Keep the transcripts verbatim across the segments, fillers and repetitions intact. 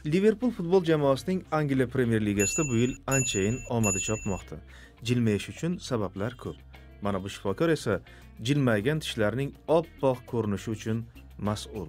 Liverpool futbol jamoasining Angliya Premier Ligasida bu yil anchayin omadi chopmoqda. Jilmayish uchun sabablar ko'p. Mana bu shifokor esa jilmaygan tishlarning oppoq ko'rinishi uchun mas'ul.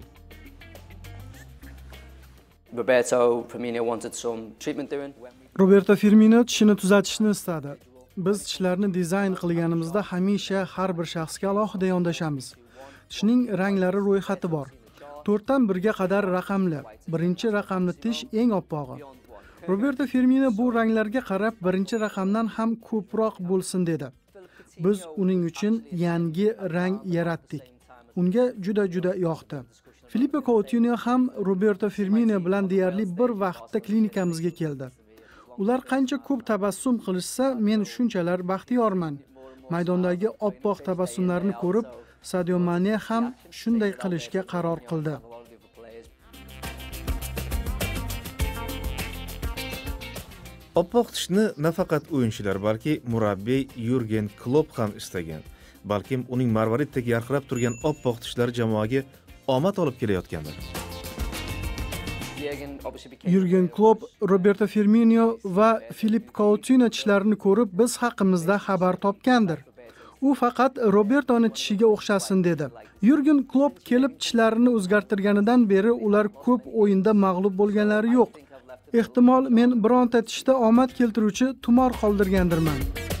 Roberto Firmino wanted some treatment doing. Roberto Firmino tishini tuzatishni istadi. Biz tishlarni dizayn qilganimizda hamisha har bir shaxsga alohida yondashamiz. Tishning ranglari ro'yxati bor. to'rtdan birga qadar raqamli. Birinchi raqamli tish eng oppog'i. Roberto Firmino bu ranglarga qarab birinchi raqamdan ham ko'proq bo'lsin dedi. Biz uning uchun yangi rang yaratdik. Unga juda juda yoqdi. Filippo Coutinho ham Roberto Firmino bilan deyarli bir vaqtda klinikamizga keldi. Ular qancha ko'p tabassum qilishsa, men shunchalar baxtiyorman. Maydondagi oppoq tabassumlarni ko'rib, Sadio Mane ham shunday qilishga qaror qildi. Oppoq tishni nafaqat o'yinchilar, balki murabbiy Yurgen Klopp ham istagan. Balkim uning marvaritdek yarqirab turgan oppoq tishlari jamoaga omad olib kelayotgandir. Yurgen Klopp, Roberto Firmino va Filippo Coutinho tishlarini ko'rib, biz haqimizda xabar topgandir. U faqat Robertoni tishiga o'xshasin dedi. Yurgen Klopp kelib tishlarini o'zgartirganidan beri ular ko'p o'yinda mag'lub bo'lganlari yo'q. Ehtimol men bironta tishda omad keltiruvchi tumor qoldirgandirman.